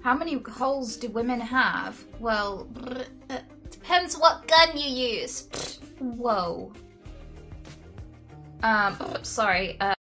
How many holes do women have? Well, depends what gun you use. Whoa. Sorry,